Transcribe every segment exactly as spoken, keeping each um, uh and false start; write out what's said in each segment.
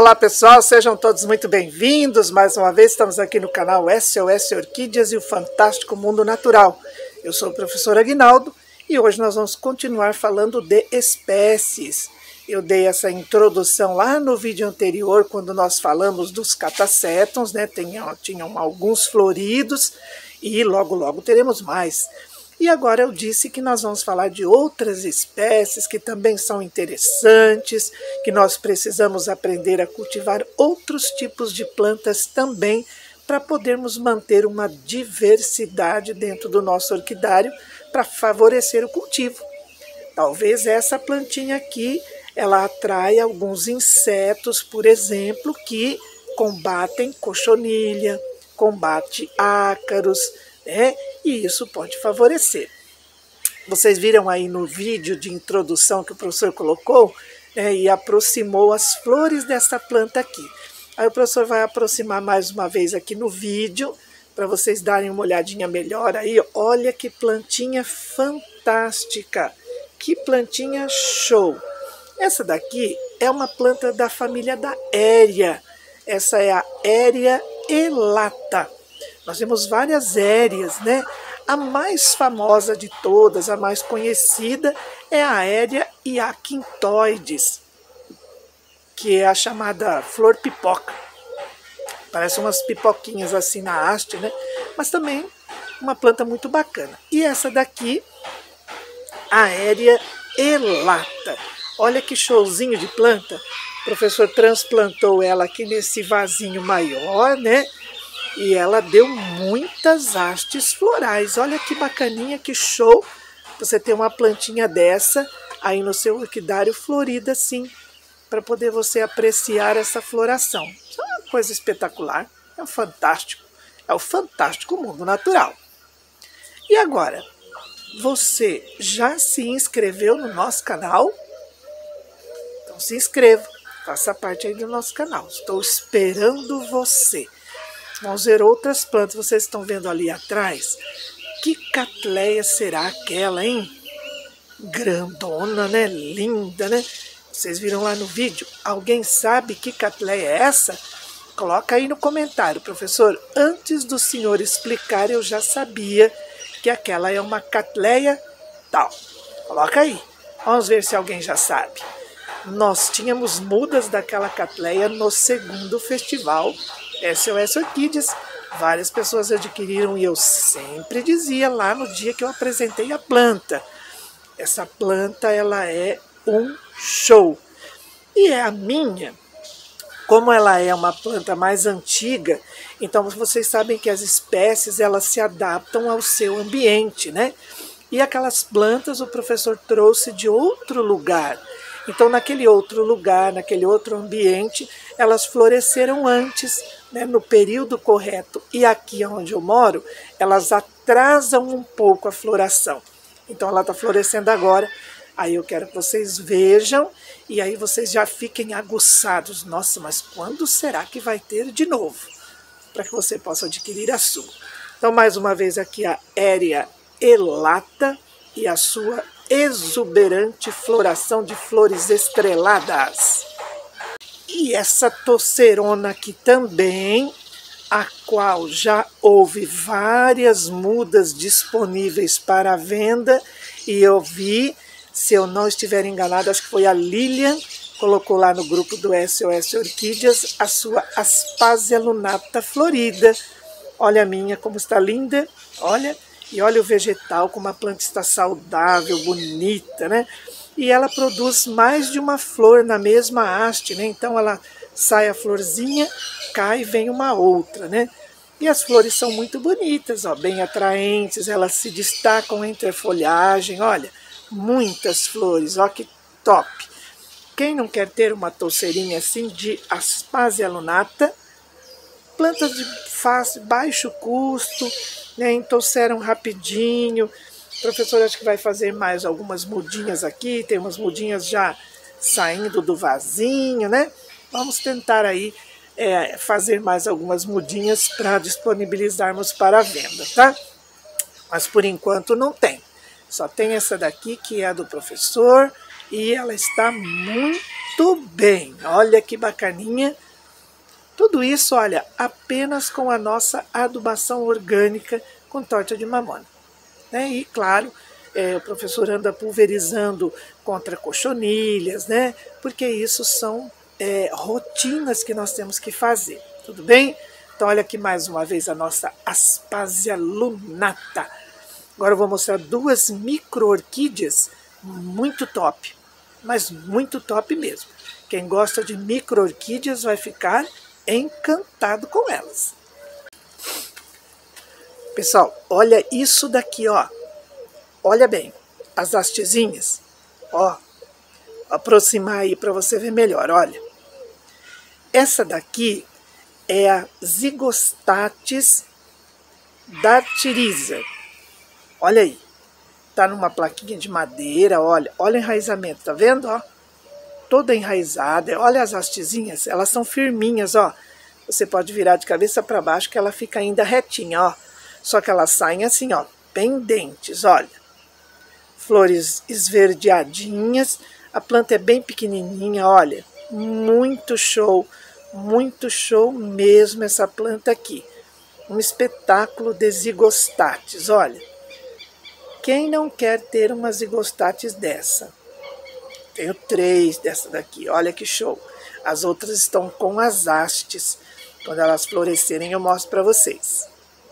Olá pessoal, sejam todos muito bem-vindos. Mais uma vez estamos aqui no canal S O S Orquídeas e o Fantástico Mundo Natural. Eu sou o professor Aguinaldo e hoje nós vamos continuar falando de espécies. Eu dei essa introdução lá no vídeo anterior, quando nós falamos dos catacétons, né? Tinham, tinham alguns floridos e logo logo teremos mais. E agora eu disse que nós vamos falar de outras espécies que também são interessantes, que nós precisamos aprender a cultivar outros tipos de plantas também, para podermos manter uma diversidade dentro do nosso orquidário, para favorecer o cultivo. Talvez essa plantinha aqui, ela atraia alguns insetos, por exemplo, que combatem cochonilha, combate ácaros, né? E isso pode favorecer. Vocês viram aí no vídeo de introdução que o professor colocou, né, e aproximou as flores dessa planta aqui. Aí o professor vai aproximar mais uma vez aqui no vídeo, para vocês darem uma olhadinha melhor aí. Olha que plantinha fantástica, que plantinha show. Essa daqui é uma planta da família da Érea. Essa é a Érea elata. Nós temos várias éreas, né? A mais famosa de todas, a mais conhecida, é a Érea iaquintoides, que é a chamada flor pipoca. Parece umas pipoquinhas assim na haste, né? Mas também uma planta muito bacana. E essa daqui, a Érea elata. Olha que showzinho de planta. O professor transplantou ela aqui nesse vasinho maior, né? E ela deu muitas hastes florais. Olha que bacaninha, que show você ter uma plantinha dessa aí no seu orquidário florida assim, para poder você apreciar essa floração. Isso é uma coisa espetacular, é um fantástico, é o fantástico mundo natural. E agora, você já se inscreveu no nosso canal? Então se inscreva, faça parte aí do nosso canal. Estou esperando você. Vamos ver outras plantas. Vocês estão vendo ali atrás? Que catleia será aquela, hein? Grandona, né? Linda, né? Vocês viram lá no vídeo? Alguém sabe que catleia é essa? Coloca aí no comentário, professor. Antes do senhor explicar, eu já sabia que aquela é uma catleia tal. Coloca aí. Vamos ver se alguém já sabe. Nós tínhamos mudas daquela catleia no segundo festival S O S Orquídeas. Várias pessoas adquiriram e eu sempre dizia lá no dia que eu apresentei a planta. Essa planta, ela é um show. E é a minha, como ela é uma planta mais antiga, então vocês sabem que as espécies, elas se adaptam ao seu ambiente, né? E aquelas plantas o professor trouxe de outro lugar. Então, naquele outro lugar, naquele outro ambiente, elas floresceram antes, né, no período correto. E aqui onde eu moro, elas atrasam um pouco a floração. Então, ela está florescendo agora. Aí eu quero que vocês vejam e aí vocês já fiquem aguçados. Nossa, mas quando será que vai ter de novo? Para que você possa adquirir a sua. Então, mais uma vez aqui a Érea elata e a sua exuberante floração de flores estreladas. E essa tosserona aqui também, a qual já houve várias mudas disponíveis para venda, e eu vi, se eu não estiver enganado, acho que foi a Lilian, colocou lá no grupo do S O S Orquídeas, a sua Aspásia lunata florida. Olha a minha, como está linda, olha. E olha o vegetal, como a planta está saudável, bonita, né? E ela produz mais de uma flor na mesma haste, né? Então ela sai a florzinha, cai e vem uma outra, né? E as flores são muito bonitas, ó, bem atraentes, elas se destacam entre a folhagem, olha, muitas flores, ó que top! Quem não quer ter uma touceirinha assim de Aspásia lunata? Plantas de fácil, baixo custo, né, entouceram rapidinho. O professor acho que vai fazer mais algumas mudinhas aqui, tem umas mudinhas já saindo do vasinho, né? Vamos tentar aí é, fazer mais algumas mudinhas para disponibilizarmos para a venda, tá? Mas por enquanto não tem. Só tem essa daqui que é a do professor e ela está muito Muito bem, olha que bacaninha. Tudo isso, olha, apenas com a nossa adubação orgânica com torta de mamona. Né? E, claro, é, o professor anda pulverizando contra cochonilhas, né? Porque isso são é, rotinas que nós temos que fazer, tudo bem? Então, olha aqui mais uma vez a nossa Aspasia lunata. Agora eu vou mostrar duas micro-orquídeas muito top, mas muito top mesmo. Quem gosta de micro-orquídeas vai ficar encantado com elas. Pessoal, olha isso daqui, ó. Olha bem, as hastezinhas, ó. Aproximar aí para você ver melhor, olha. Essa daqui é a Zygostatis dactyriza. Olha aí. Tá numa plaquinha de madeira, olha. Olha o enraizamento, tá vendo, ó? Toda enraizada. Olha as hastezinhas, elas são firminhas, ó. Você pode virar de cabeça para baixo que ela fica ainda retinha, ó. Só que elas saem assim, ó, pendentes, olha. Flores esverdeadinhas. A planta é bem pequenininha, olha. Muito show, muito show mesmo essa planta aqui. Um espetáculo de Zygostatis, olha. Quem não quer ter uma Zygostatis dessa? Tenho três dessa daqui, olha que show. As outras estão com as hastes. Quando elas florescerem eu mostro para vocês.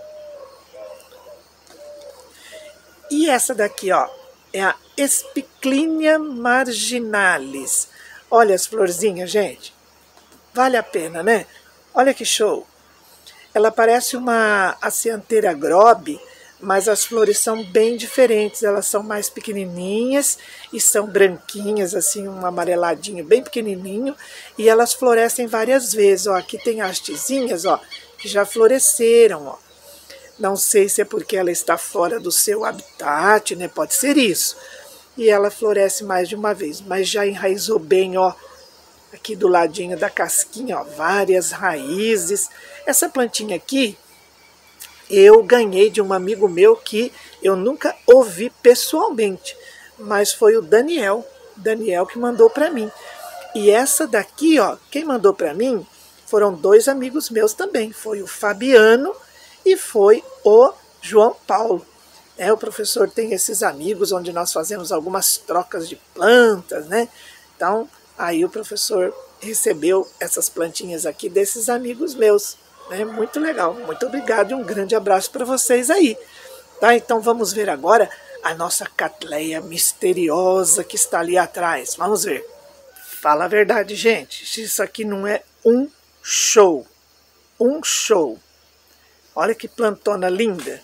E essa daqui, ó, é a Spiclinia marginalis. Olha as florzinhas, gente. Vale a pena, né? Olha que show. Ela parece uma Acianthera grobe, mas as flores são bem diferentes. Elas são mais pequenininhas e são branquinhas, assim, um amareladinho bem pequenininho. E elas florescem várias vezes, ó. Aqui tem hastezinhas, ó, que já floresceram, ó. Não sei se é porque ela está fora do seu habitat, né? Pode ser isso. E ela floresce mais de uma vez, mas já enraizou bem, ó. Aqui do ladinho da casquinha, ó, várias raízes. Essa plantinha aqui, eu ganhei de um amigo meu que eu nunca ouvi pessoalmente, mas foi o Daniel, Daniel que mandou para mim. E essa daqui, ó, quem mandou para mim foram dois amigos meus também, foi o Fabiano e foi o João Paulo. É, o professor tem esses amigos onde nós fazemos algumas trocas de plantas, né? Então, aí o professor recebeu essas plantinhas aqui desses amigos meus. Né? Muito legal. Muito obrigado e um grande abraço para vocês aí. Tá? Então vamos ver agora a nossa Cattleya misteriosa que está ali atrás. Vamos ver. Fala a verdade, gente. Isso aqui não é um show. Um show. Olha que plantona linda.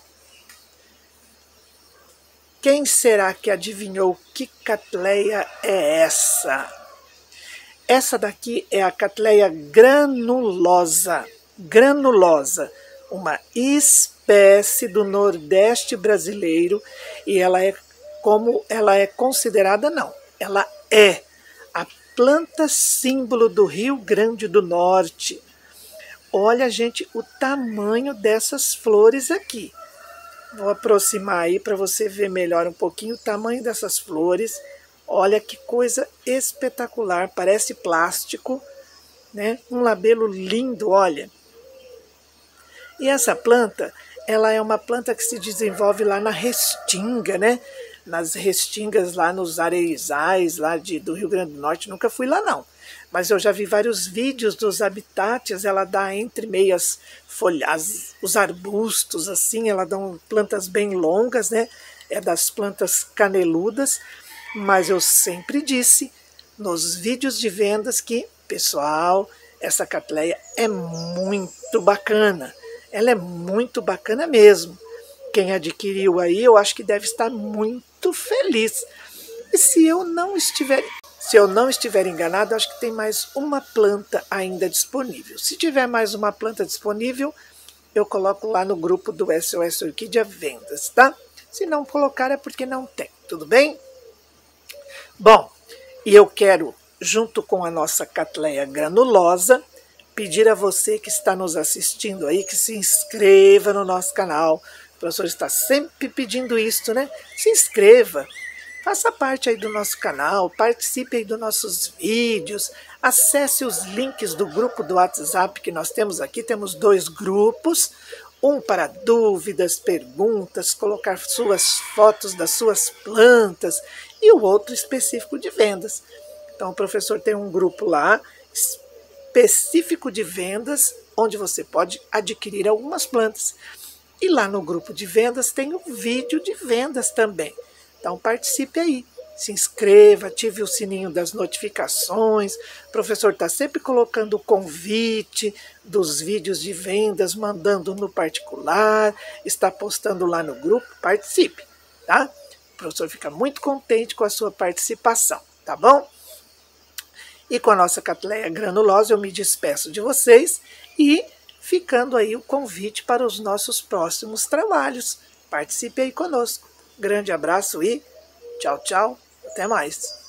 Quem será que adivinhou que Cattleya é essa? Essa daqui é a Cattleya granulosa. Granulosa, uma espécie do Nordeste brasileiro, e ela é como ela é considerada, não. Ela é a planta símbolo do Rio Grande do Norte. Olha, gente, o tamanho dessas flores aqui. Vou aproximar aí para você ver melhor um pouquinho o tamanho dessas flores. Olha que coisa espetacular, parece plástico, né? Um labelo lindo, olha. E essa planta, ela é uma planta que se desenvolve lá na Restinga, né? Nas restingas lá nos areizais lá de, do Rio Grande do Norte. Nunca fui lá não, mas eu já vi vários vídeos dos habitats. Ela dá entre meias folhas, os arbustos assim, ela dá plantas bem longas, né? É das plantas caneludas, mas eu sempre disse nos vídeos de vendas que, pessoal, essa Cattleya é muito bacana. Ela é muito bacana mesmo. Quem adquiriu aí, eu acho que deve estar muito feliz. E se eu não estiver, se eu não estiver enganado, acho que tem mais uma planta ainda disponível. Se tiver mais uma planta disponível, eu coloco lá no grupo do S O S Orquídea Vendas, tá? Se não colocar é porque não tem, tudo bem? Bom, e eu quero, junto com a nossa Cattleya granulosa, pedir a você que está nos assistindo aí que se inscreva no nosso canal. O professor está sempre pedindo isso, né? Se inscreva, Faça parte aí do nosso canal, participe aí dos nossos vídeos, acesse os links do grupo do WhatsApp que nós temos aqui. Temos dois grupos, um para dúvidas, perguntas, colocar suas fotos das suas plantas e o outro específico de vendas. Então o professor tem um grupo lá específico de vendas, onde você pode adquirir algumas plantas. E lá no grupo de vendas tem um vídeo de vendas também. Então participe aí, se inscreva, ative o sininho das notificações. O professor está sempre colocando o convite dos vídeos de vendas, mandando no particular, está postando lá no grupo. Participe, tá? O professor fica muito contente com a sua participação, tá bom? E com a nossa Cattleya granulosa eu me despeço de vocês e ficando aí o convite para os nossos próximos trabalhos. Participe aí conosco. Grande abraço e tchau, tchau. Até mais.